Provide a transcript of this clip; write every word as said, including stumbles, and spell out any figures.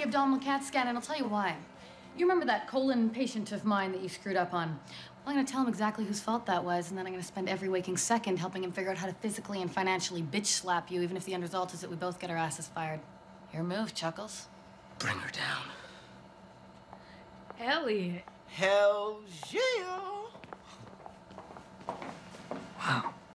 abdominal CAT scan, and I'll tell you why. You remember that colon patient of mine that you screwed up on? Well, I'm gonna tell him exactly whose fault that was, and then I'm gonna spend every waking second helping him figure out how to physically and financially bitch slap you, even if the end result is that we both get our asses fired. Your move, Chuckles. Bring her down. Elliot. Hell yeah! Wow.